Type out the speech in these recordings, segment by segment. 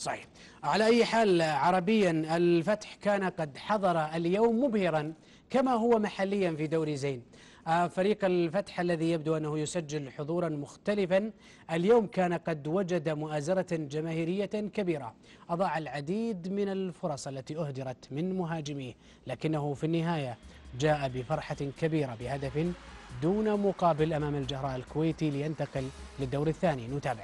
صحيح. على أي حال عربيا الفتح كان قد حضر اليوم مبهرا كما هو محليا في دوري زين. فريق الفتح الذي يبدو أنه يسجل حضورا مختلفا اليوم كان قد وجد مؤازرة جماهيرية كبيرة، أضاع العديد من الفرص التي أهدرت من مهاجميه، لكنه في النهاية جاء بفرحة كبيرة بهدف دون مقابل أمام الجهراء الكويتي لينتقل للدور الثاني. نتابع.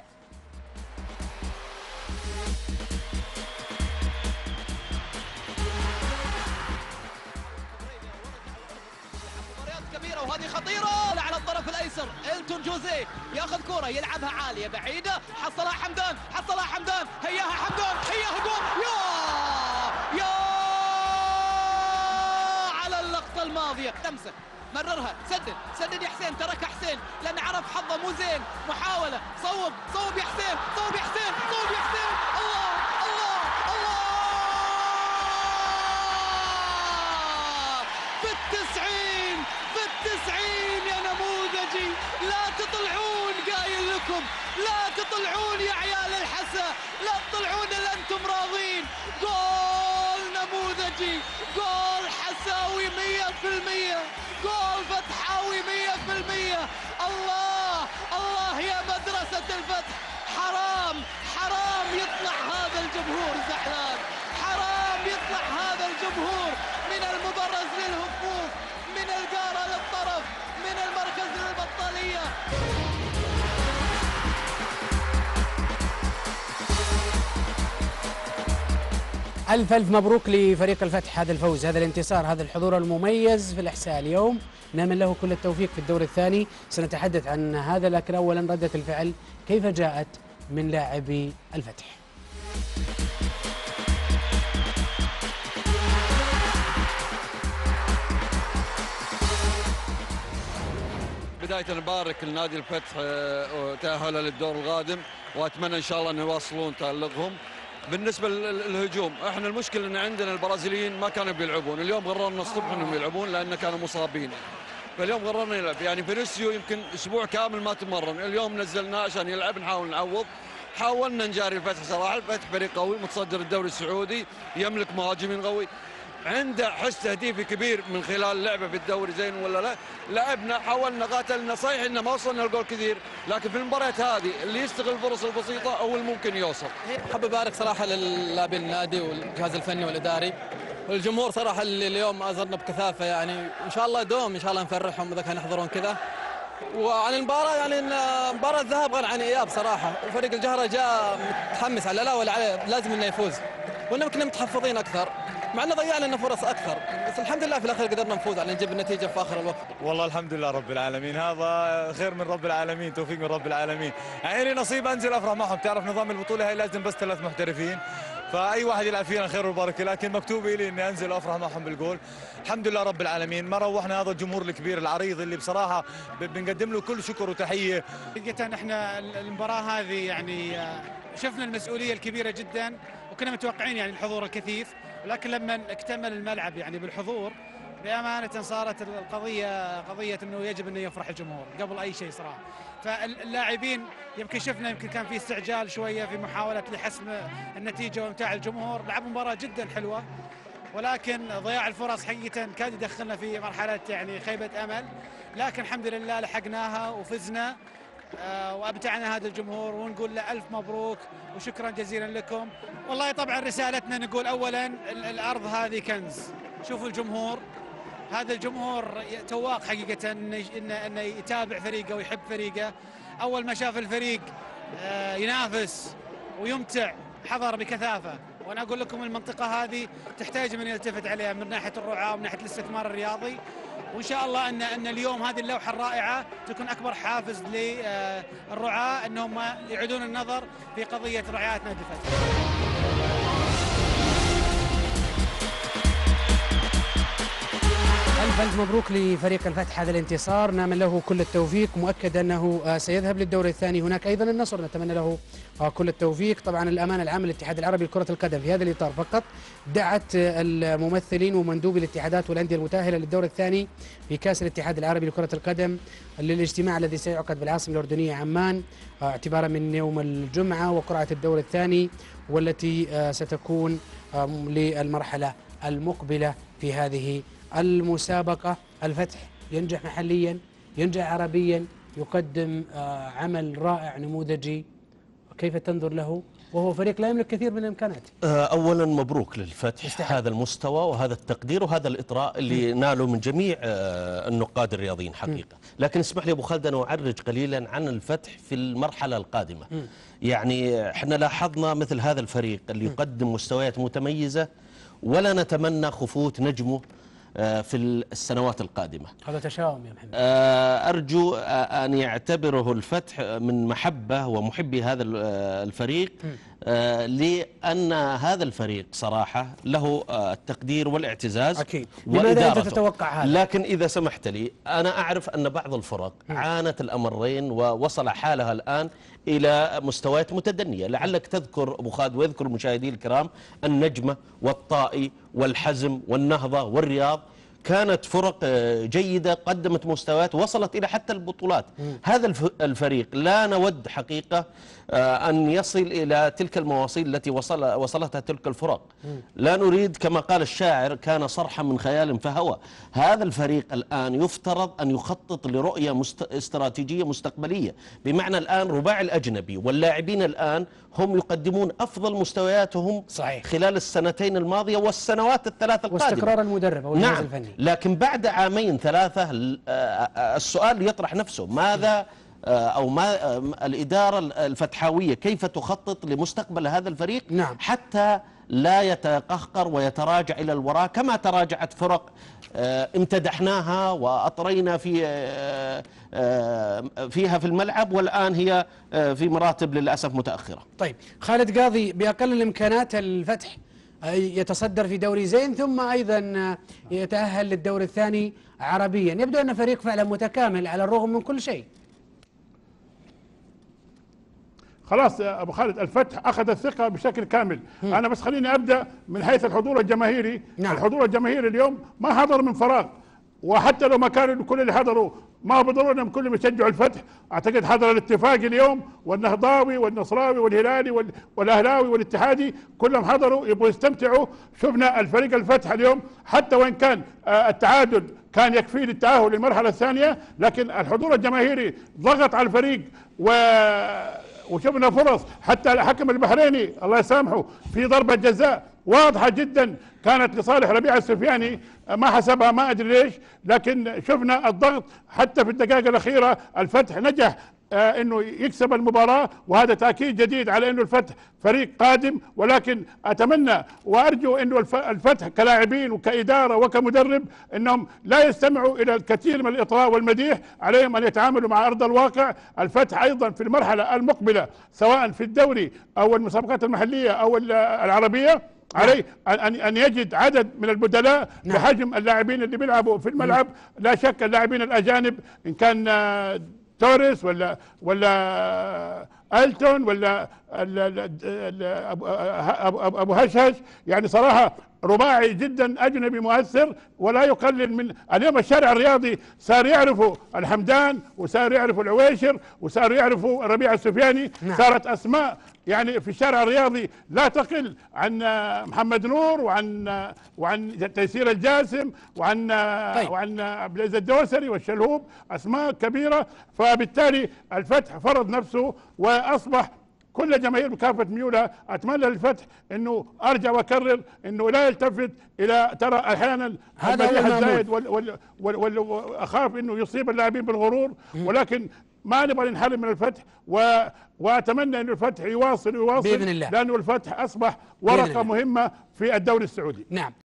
وهذه خطيرة على الطرف الأيسر. إلتون جوزيه ياخذ كرة يلعبها عالية بعيدة، حصلها حمدان، هياها حمدان، هياها جول. يا على اللقطة الماضية، لمسة مررها، سدد يا حسين، ترك حسين لأن عرف حظه مو زين، محاولة، صوب يا حسين، الله في التسعين يا نموذجي. لا تطلعون، قايل لكم لا تطلعون يا عيال الحسا، لا تطلعون الا انتم راضين. جول نموذجي، جول حساوي 100%، جول فتحاوي 100%. الله يا مدرسة الفتح. حرام يطلع هذا الجمهور زعلان، حرام يطلع هذا الجمهور من المبرز للهفوف، من الجارة للطرف، من المركز للبطالية. ألف مبروك لفريق الفتح، هذا الفوز، هذا الانتصار، هذا الحضور المميز في الإحساء اليوم. نامل له كل التوفيق في الدور الثاني. سنتحدث عن هذا، لكن أولا ردة الفعل كيف جاءت من لاعبي الفتح؟ بداية نبارك لنادي الفتح تأهله للدور القادم، وأتمنى إن شاء الله أن يواصلون تألقهم. بالنسبة للهجوم، احنا المشكلة أن عندنا البرازيليين ما كانوا بيلعبون. اليوم قررنا الصبح أنهم يلعبون لأن كانوا مصابين، فاليوم قررنا يلعب. يعني فينيسيو يمكن أسبوع كامل ما تمرن، اليوم نزلناه عشان يلعب، نحاول نعوض. حاولنا نجاري الفتح صراحة. الفتح فريق قوي متصدر الدوري السعودي، يملك مهاجمين قوي، عنده حس تهديفي كبير من خلال لعبه في الدوري زين ولا لا. لعبنا، حاولنا، قاتلنا، صحيح انه ما وصلنا الجول كثير، لكن في المباريات هذه اللي يستغل الفرص البسيطه او الممكن يوصل. حاب ابارك صراحه للاعبين النادي والجهاز الفني والاداري والجمهور صراحه اللي اليوم ازرنا بكثافه. يعني ان شاء الله دوم ان شاء الله نفرحهم اذا كانوا يحضرون كذا. وعن المباراه، يعني مباراه الذهاب غير عن اياب صراحه، وفريق الجهره جاء متحمس على لا ولا عليه، لازم انه يفوز، وانه كنا متحفظين اكثر مع انه ضيعنا لنا فرص اكثر، بس الحمد لله في الاخير قدرنا نفوز على نجيب النتيجه في اخر الوقت. والله الحمد لله رب العالمين، هذا خير من رب العالمين، توفيق من رب العالمين. يعني لي نصيب انزل افرح معهم. تعرف نظام البطوله هي لازم بس 3 محترفين، فاي واحد يلعب فينا خير وبركه، لكن مكتوب لي اني انزل وافرح معهم بالجول. الحمد لله رب العالمين. ما روحنا هذا الجمهور الكبير العريض اللي بصراحه بنقدم له كل شكر وتحيه. حقيقه احنا المباراه هذه يعني شفنا المسؤوليه الكبيره جدا، وكنا متوقعين يعني الحضور الكثيف، ولكن لما اكتمل الملعب يعني بالحضور بامانه صارت القضيه قضيه انه يجب انه يفرح الجمهور قبل اي شيء صراحه. فاللاعبين يمكن شفنا يمكن كان في استعجال شويه في محاوله لحسم النتيجه وامتاع الجمهور. لعبوا مباراه جدا حلوه، ولكن ضياع الفرص حقيقه كاد يدخلنا في مرحله يعني خيبه امل، لكن الحمد لله لحقناها وفزنا وابدعنا هذا الجمهور، ونقول له الف مبروك وشكرا جزيلا لكم. والله طبعا رسالتنا نقول اولا الارض هذه كنز. شوفوا الجمهور، هذا الجمهور تواق حقيقه انه يتابع فريقه ويحب فريقه. اول ما شاف الفريق ينافس ويمتع حضر بكثافه، وانا اقول لكم المنطقه هذه تحتاج من يلتفت عليها من ناحيه الرعاه ومن ناحيه الاستثمار الرياضي، وان شاء الله ان اليوم هذه اللوحه الرائعه تكون اكبر حافز للرعاه انهم يعيدون النظر في قضيه رعايه نادي الفتح. ألف مبروك لفريق الفتح هذا الانتصار، نامل له كل التوفيق، مؤكد أنه سيذهب للدور الثاني. هناك أيضا النصر نتمنى له كل التوفيق. طبعا الأمانة العامة للاتحاد العربي لكرة القدم في هذا الإطار فقط دعت الممثلين ومندوبي الاتحادات والأندية المتأهلة للدور الثاني في كأس الاتحاد العربي لكرة القدم للاجتماع الذي سيعقد بالعاصمة الأردنية عمان اعتبارا من يوم الجمعة، وقرعة الدور الثاني والتي ستكون للمرحلة المقبلة في هذه المسابقة. الفتح ينجح محليا، ينجح عربيا، يقدم عمل رائع نموذجي. كيف تنظر له وهو فريق لا يملك كثير من الامكانات؟ اولا مبروك للفتح هذا المستوى وهذا التقدير وهذا الاطراء اللي نالوا من جميع النقاد الرياضيين حقيقه. لكن اسمح لي ابو خالد ان اعرج قليلا عن الفتح في المرحله القادمه. يعني احنا لاحظنا مثل هذا الفريق اللي يقدم مستويات متميزه ولا نتمنى خفوت نجمه في السنوات القادمة. هذا تشاؤم يا محمد. أرجو أن يعتبره الفتح من محبة ومحبي هذا الفريق، لأن هذا الفريق صراحة له التقدير والاعتزاز. أكيد. لماذا أنت تتوقع هذا؟ لكن إذا سمحت لي، أنا أعرف أن بعض الفرق عانت الأمرين ووصل حالها الآن إلى مستويات متدنية. لعلك تذكر أبو خالد ويذكر المشاهدين الكرام النجمة والطائي والحزم والنهضة والرياض، كانت فرق جيدة قدمت مستويات وصلت إلى حتى البطولات. هذا الفريق لا نود حقيقة أن يصل إلى تلك المواصيل التي وصلتها تلك الفرق. لا نريد كما قال الشاعر كان صرحا من خيال فهوى. هذا الفريق الآن يفترض أن يخطط لرؤية استراتيجية مستقبلية، بمعنى الآن رباعي الأجنبي واللاعبين الآن هم يقدمون أفضل مستوياتهم صحيح. خلال السنتين الماضية والسنوات الثلاث القادمة، واستقرار المدرب أو الجهاز الفني. لكن بعد عامين ثلاثة السؤال يطرح نفسه، ماذا أو ما الإدارة الفتحاوية كيف تخطط لمستقبل هذا الفريق؟ نعم. حتى لا يتقهقر ويتراجع إلى الوراء كما تراجعت فرق امتدحناها وأطرينا فيها في الملعب، والآن هي في مراتب للأسف متأخرة. طيب خالد قاضي، بأقل الإمكانات الفتح يتصدر في دوري زين ثم أيضا يتأهل للدور الثاني عربيا، يبدو أن فريق فعلا متكامل على الرغم من كل شيء. خلاص يا ابو خالد، الفتح اخذ الثقه بشكل كامل. انا بس خليني ابدا من حيث الحضور الجماهيري. نعم. الحضور الجماهيري اليوم ما حضر من فراغ، وحتى لو ما كانوا كل اللي حضروا ما هو بالضروره انهم كلهم يشجعوا الفتح. اعتقد حضر الاتفاق اليوم والنهضاوي والنصراوي والهلالي والاهلاوي والاتحادي كلهم حضروا يبغوا يستمتعوا. شفنا الفريق الفتح اليوم حتى وان كان التعادل كان يكفي للتاهل للمرحله الثانيه، لكن الحضور الجماهيري ضغط على الفريق وشفنا فرص. حتى الحكم البحريني الله يسامحه في ضربة جزاء واضحة جدا كانت لصالح ربيع السفياني ما حسبها، ما أدري ليش، لكن شفنا الضغط حتى في الدقائق الأخيرة. الفتح نجح انه يكسب المباراة، وهذا تأكيد جديد على انه الفتح فريق قادم. ولكن اتمنى وارجو انه الفتح كلاعبين وكإدارة وكمدرب انهم لا يستمعوا الى الكثير من الاطراء والمديح، عليهم ان يتعاملوا مع ارض الواقع. الفتح ايضا في المرحلة المقبلة سواء في الدوري او المسابقات المحلية او العربية عليه أن يجد عدد من البدلاء بحجم اللاعبين اللي بيلعبوا في الملعب. لا شك اللاعبين الأجانب إن كان توريس ولا ألتون ولا أبو هشهش، يعني صراحة رباعي جدا أجنبي مؤثر ولا يقلل من. اليوم الشارع الرياضي صار يعرفوا الحمدان وصار يعرفوا العويشر وصار يعرفوا ربيع السفياني. صارت أسماء يعني في الشارع الرياضي لا تقل عن محمد نور وعن تيسير الجاسم وعن عبد العزيز الدوسري والشلهوب، أسماء كبيرة. فبالتالي الفتح فرض نفسه وأصبح كل جماهير بكافة ميولها. أتمنى للفتح أنه أرجع وأكرر أنه لا يلتفت إلى ترى أحيانا المديح الزايد وأخاف أنه يصيب اللاعبين بالغرور، ولكن ما نبغى ننحرم من الفتح وأتمنى أن الفتح يواصل بإذن الله، لأنه الفتح أصبح ورقة مهمة في الدوري السعودي. نعم.